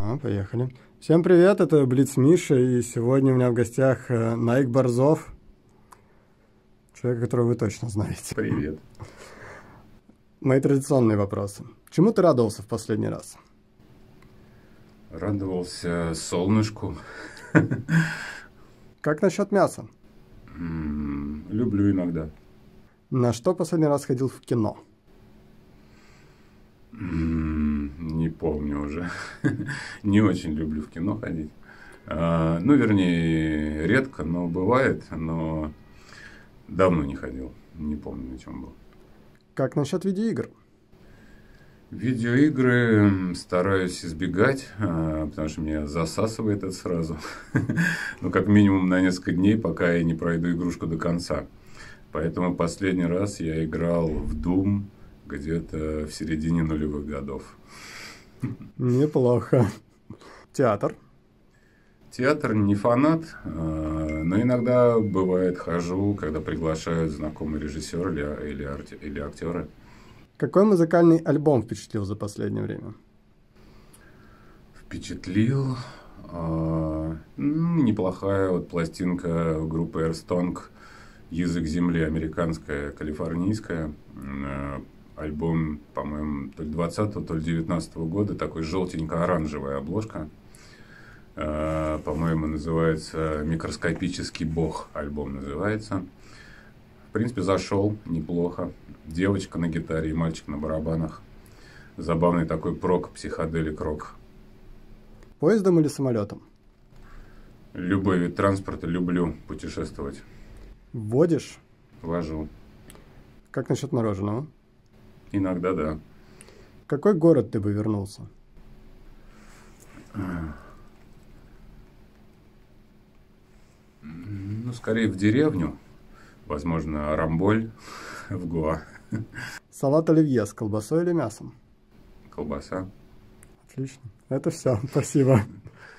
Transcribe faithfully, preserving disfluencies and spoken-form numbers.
Ага, поехали. Всем привет, это Блиц Миша, и сегодня у меня в гостях э, Наик Борзов, человек, которого вы точно знаете. Привет. Мои традиционные вопросы. Чему ты радовался в последний раз? Радовался солнышку. Как насчет мяса? М, Люблю иногда. На что последний раз ходил в кино? М, Не помню уже. Не очень люблю в кино ходить. А, Ну, вернее, редко, но бывает, но давно не ходил. Не помню, на чем был. Как насчет видеоигр? Видеоигры м, стараюсь избегать, а, потому что меня засасывает это сразу. Ну, как минимум на несколько дней, пока я не пройду игрушку до конца. Поэтому последний раз я играл в Doom где-то в середине нулевых годов. Неплохо. Театр? Театр не фанат, а, но иногда бывает хожу, когда приглашают знакомый режиссер или, или, арти- или актеры. Какой музыкальный альбом впечатлил за последнее время? Впечатлил. а, ну, Неплохая вот пластинка группы Airstong «Язык земли», американская, калифорнийская. М, Альбом, по-моему, то ли двадцатого, то ли девятнадцатого года, такой желтенько-оранжевая обложка. А, По-моему, называется «Микроскопический бог», альбом называется. В принципе, зашел неплохо. Девочка на гитаре и мальчик на барабанах. Забавный такой прок, психоделик рок. Поездом или самолетом? Любой вид транспорта, люблю путешествовать. Водишь? Вожу. Как насчет мороженого? Иногда да. В какой город ты бы вернулся? Ну, скорее в деревню. Возможно, Рамболь в Гоа. Салат оливье с колбасой или мясом? Колбаса. Отлично. Это все. Спасибо.